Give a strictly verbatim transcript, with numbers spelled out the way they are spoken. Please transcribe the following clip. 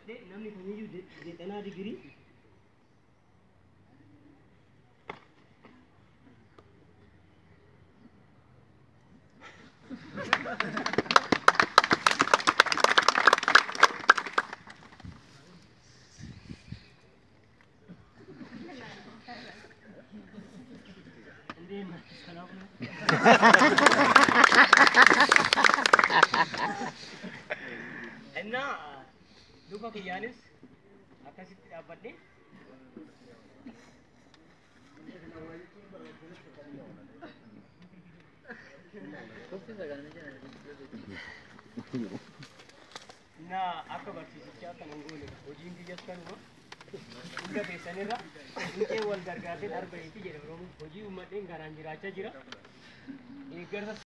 qabadhee namni kamiyyuu zeexanaa digirii እና duuba kiyyaanis akkasitti dhaabbadhe na akka barsiisichaa kan angoole hojiin biyyas kanuma hunda keessanirra dhiqee wal gargaarteen arba'iiti jedha Oromoon hojii uummadheen garaan jiraachaa jira eeggarsa